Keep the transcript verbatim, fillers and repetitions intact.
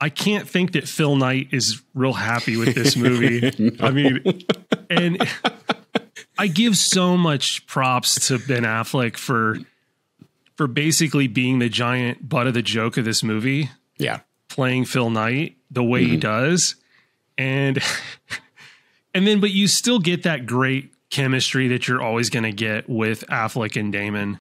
I can't think that Phil Knight is real happy with this movie. No. I mean, and I give so much props to Ben Affleck for for basically being the giant butt of the joke of this movie. Yeah. Playing Phil Knight the way mm-hmm. he does. And and then but you still get that great chemistry that you're always going to get with Affleck and Damon.